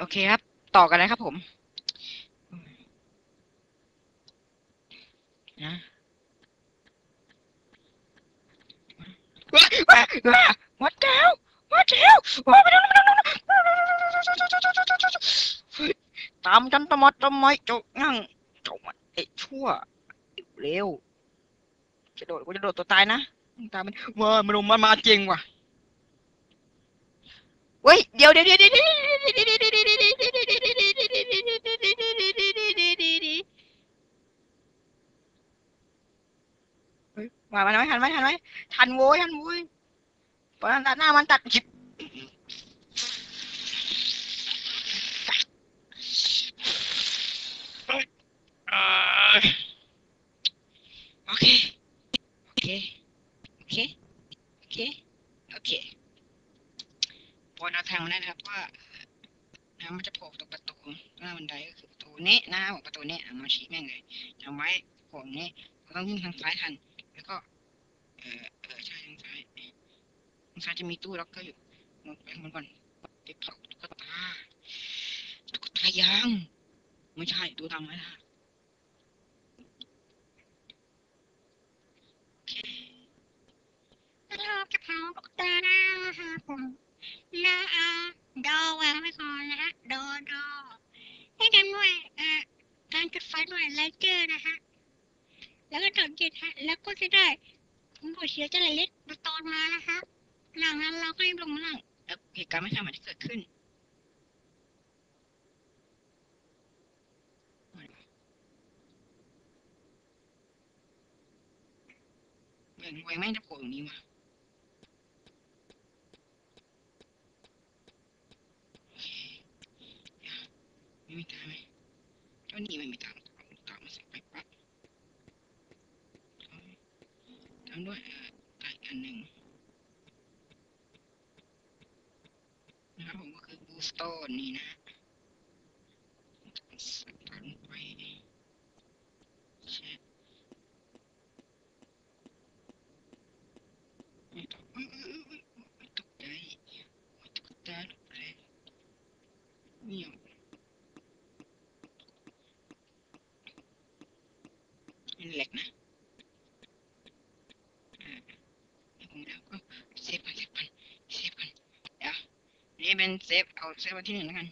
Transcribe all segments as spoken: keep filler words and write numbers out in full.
เคครับต่อกันนะครับผมนะว้าว้าว้าวัดแก้ววัดแก้วว้าไม่ต้องไม่ต้องตามกันตมอดตมอยจกงั่งจกมันไอ้ชั่วเร็วจะโดดกูจะโดดตัวตายนะตามมันว้ามันลงมามาจริงว่ะเว้ยเดี๋ยวเดี๋ยวเดี๋ยวเดี๋ยวมามันไหมทันไหมทันไหมทันโว้ยทันโว้ยตอนนั้นตัดหน้ามันตัดจิบโอเคโอเคโอเคโอเคโอเคพอเราทางมันได้นะครับว่านะมันจะโผล่ตรงประตูหน้าบันไดก็คือประตูนี้หน้าของประตูนี้มาชี้แม่งเลยจำไว้โผล่นี้เราต้องวิ่งทางซ้ายทันแล้วก็เออเออใช่ทางซ้ายทางซ้ายจะมีตู้ล็อกเกอร์อยู่ลงไปข้างบนก่อนไปเผาตุ๊กตาตุ๊กตายางไม่ใช่ตัวดำไว้นะโอเคเราจะเผาตุ๊กตานะคะผมแล้วเอาดอวางไว้ก่อนนะฮะดอดอให้ทำด้วยเอ่อการจุดไฟด้วยไลเตอร์นะฮะแล้วก็ตดจิตฮะแล้วก็จะได้ผมปวดเสียวจะไหลเล็ดมาตอนมานะคะหลังนั้นเราก็รีบลงมาล่างเหตุการณ์ไม่คาดฝันที่เกิดขึ้นเหมือนไวแม่งจะโผล่ตรงนี้ว่ะไม่มีตาไหมเจ้านี่ไม่มีตาตามาใส่ไปปั๊บตามด้วยตาอีกอันหนึ่งนะครับผมก็คือบูสโตนนี่นะใส่ตาลงไปเช็ดไม่ตกอุ้ยอุ้ยอุ้ยอุ้ยตกใจตกใจตกใจเงียบเป็นเหล็กนะผมแล้วก็เซฟกันเซฟกันเซฟกันเดี๋ยวนี่เป็นเซฟเอาเซฟไว้ที่หนึ่งแล้วกัน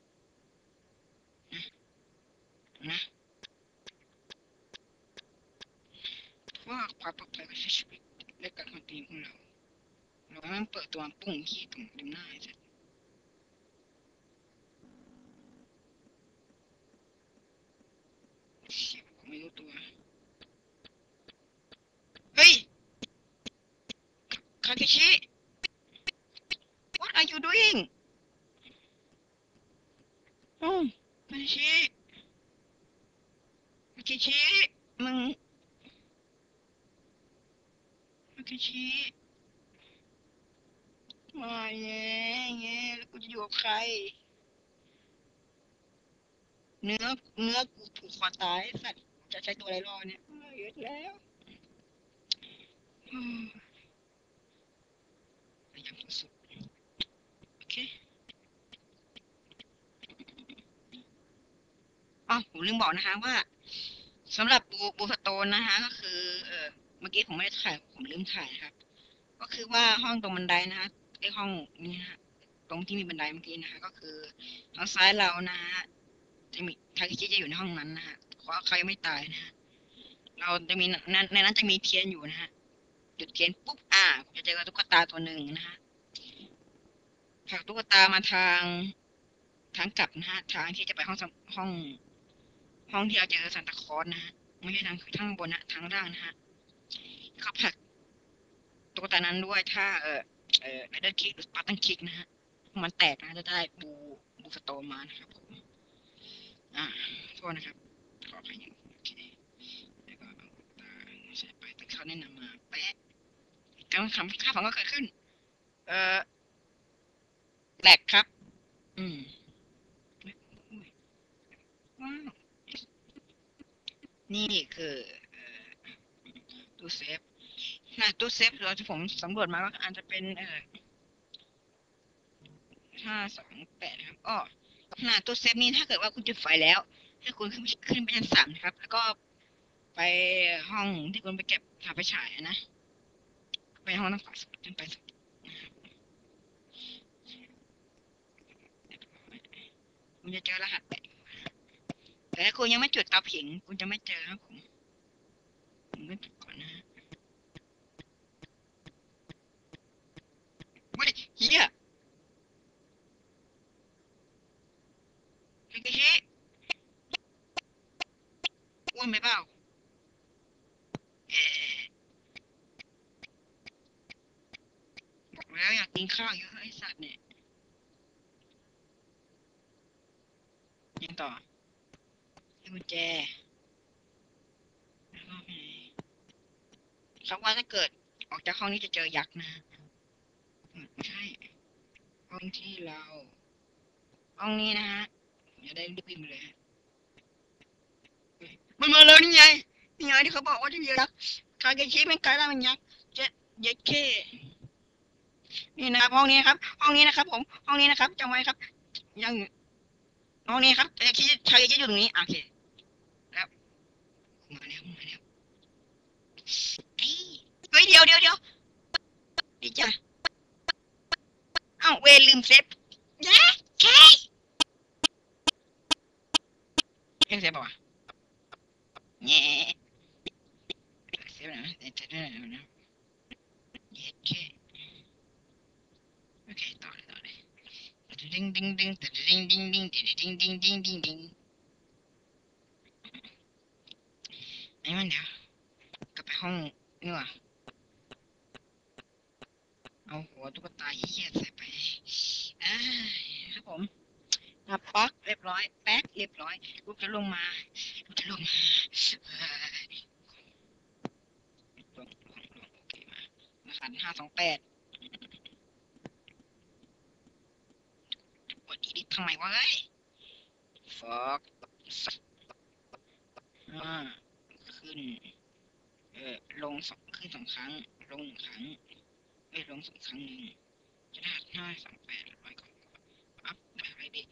นะว่าความปลอดภัยของชีวิตและการคอนตีของเราเราไม่เปิดตัวปุ่งขี้ตรงริมหน้าเสร็จเสียผมไม่รู้ตัวเฮ้ยคาเคชิ what are you doing อืมคาเคชิคาเคชิมึงคาเคชิมาแย่แย่แล้วกูจะอยู่กับใครเนื้อเนื้อกูถูกคอตายสัตว์จะใช้ตัวอะไรรอเนี่ยเยอะแล้วพยายามสุดโอเคอ๋อผมลืมบอกนะคะว่าสำหรับบูบูสโตนนะคะก็คือเออเมื่อกี้ผมไม่ได้ถ่ายผมลืมถ่ายครับก็คือว่าห้องตรงบันไดนะคะไอห้องนี้นะตรงที่มีบันไดเมื่อกี้นะคะก็คือทางซ้ายเรานะฮะจะมีทาเคชิจะอยู่ในห้องนั้นนะฮะเพราะเขายังไม่ตายนะฮะเราจะมีนั้นในนั้นจะมีเทียนอยู่นะฮะจุดเทียนปุ๊บอ่าผมจะเจอตุ๊กตาตัวหนึ่งนะฮะผลักตุ๊กตามาทางทางกลับนะฮะทางที่จะไปห้องห้องห้องที่เราเจอซานตาคลอสนะฮะไม่ใช่ทางทางบนนะทางล่างนะฮะเขาผลักตุ๊กตานั้นด้วยถ้าเออเออไรเดอร์คิกหรือสปาร์ตันคิกนะฮะมันแตกนะจะได้บูบูสโตนมานะครับผมอ่าโทษนะครับขออภัยโอเคแล้วก็เอาตาใส่ไปตั้งเขาแนะนำมาแปะการทำค่าของก็เกิดขึ้นเออแหลกครับอืมว้าวนี่คือตู้เซฟนะตู้เซฟเราที่ผมสำรวจมาก็อาจจะเป็นเออห้าสองแปดนะครับอ้อขนาดตัวเซฟนี้ถ้าเกิดว่าคุณจุดไฟแล้วให้คุณขึ้นขึ้นไปชั้นสามนะครับแล้วก็ไปห้องที่คุณไปเก็บถ่านไฟฉายนะไปห้องทางขวาสุดขึ้นไปสุดคุณจะเจอรหัสแปดแต่ถ้าคุณยังไม่จุดเตาผิงคุณจะไม่เจอครับผมผมก็จุดก่อนนะฮะเฮ้ยเฮียเฮ้ยเฮ้ยอ้วนไหมเปล่าเอ๊ะบอกแล้วอยากกินข้าวเยอะไอ้สัตว์เนี่ยยิงต่อให้กุญแจแล้วก็ไปไหนสักวันถ้าเกิดออกจากห้องนี้จะเจอยักษ์นะไม่ใช่ห้องที่เราห้องนี้นะฮะอย่าได้รีบวิ่งไปเลยมันมาแล้วนี่ไงนี่ไงที่เขาบอกว่าที่ยักษ์คาเกชิเป็นกลายร่างเป็นยักษ์เจ็ดเย็ดเคนี่นะครับห้องนี้นะครับห้องนี้นะครับผมห้องนี้นะครับจำไว้ครับยังห้องนี้ครับคาเกชิคาเกชิอยู่ตรงนี้โอเคแล้วมาแล้วมาแล้วเฮ้ยเดี๋ยวเดี๋ยวเดี๋ยวดีจ้ะเอ้าเวรลืมเซฟนะเคเอ็งเซฟป่าวะแง่เซฟนะเซฟนะนะเย็ดเคโอเคต่อเลยต่อเลยดิ้งดิ้งดิ้งดิ้งดิ้งดิ้งดิ้งดิ้งดิ้งดิ้งดิ้งไอ้มันเดี๋ยวกลับไปห้องนี่ว่ะเอาหัวตุ๊กตาเหี้ยใส่ไปอ่าครับผมนับป๊อกเรียบร้อยแป๊กเรียบร้อยลูกจะลงมาลูกจะลงมาลงลงลงโอเคมารหัสห้าสองแปดกดอีดิททำไมวะเฮ้ยฟอกอ่าขึ้นเออลงสองขึ้นสองครั้งลงหนึ่งครั้งเอ้ยลงสองครั้งหนึ่งจะได้ห้าสองแปดร้อยก่อนอัพได้ไปดิ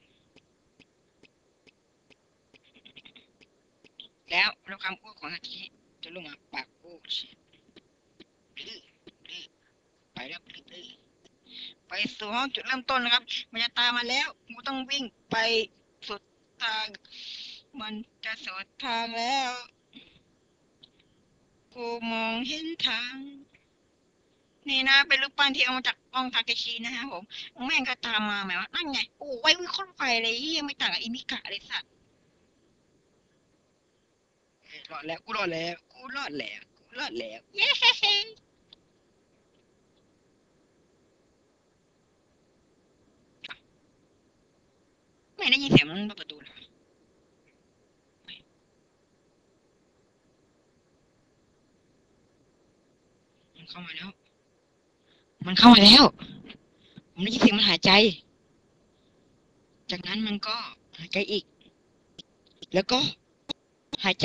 แล้วแล้วคำอ้วกของนาทีจะลงมาปากโอ้ชิดื้อดื้อไปแล้วดื้อดื้อไปสู่ห้องจุดเริ่มต้นนะครับมันจะตามมาแล้วกูต้องวิ่งไปสุดทางมันจะสุดทางแล้วกูมองเห็นทางนี่นะเป็นรูปปั้นที่เอามาจากกล้องทาเกชินะฮะผมแม่งก็ตามมาหมายว่านั่นไงโอ้ไว้วิเคราะห์ไฟเลยเฮียไม่ต่างกับอิมิกะเลยสัตว์รอดแล้วกูรอดแล้วกูรอดแล้วกูรอดแล้วเย้ไม่ได้ยินเสียงมันเปิดประตูเลยมันเข้ามาแล้วมันเข้ามาแล้วผมได้ยินเสียงมันหายใจจากนั้นมันก็หายใจอีกแล้วก็หายใจ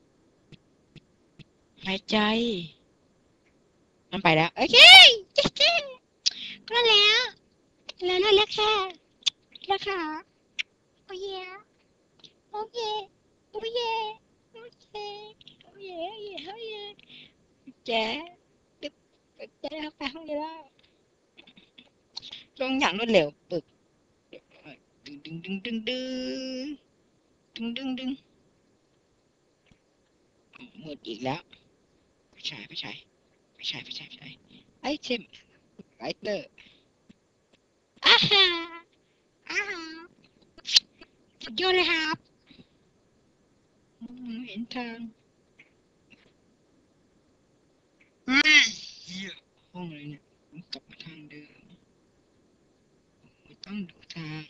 หายใจมันไปแล้วโอเคจริงๆก็แล้วแล้วนั่นแหละค่ะแล้วค่ะโอ้ยโอเคโอ้ยโอเคโอ้ยโอ้ยโอ้ยแจ๊ดึ๊บแจ๊เข้าไปห้องนี้แล้วลงอย่างรวดเร็วปึกดึงดึงดึงดึงดึงดึงดึงดึงหมดอีกแล้วไปใช้ไปใช้ไปใช้ไปใช้ไปใช้ไอเทมไรเตอร์อ่าฮะอ่าฮะสุดยอดเลยครับเห็นทางเฮ้ยเหี้ยห้องอะไรเนี่ยผมกลับมาทางเดิมไม่ต้องดูทาง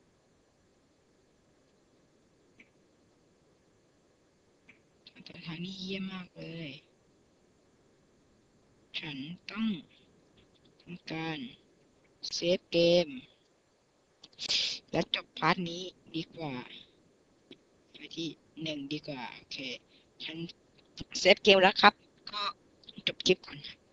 แต่ทางนี้เยี่ยมมากเลยฉันต้องทำการเซฟเกมและจบพาร์ทนี้ดีกว่าไปที่หนึ่งดีกว่าโอเคฉันเซฟเกมแล้วครับก็จบคลิปก่อน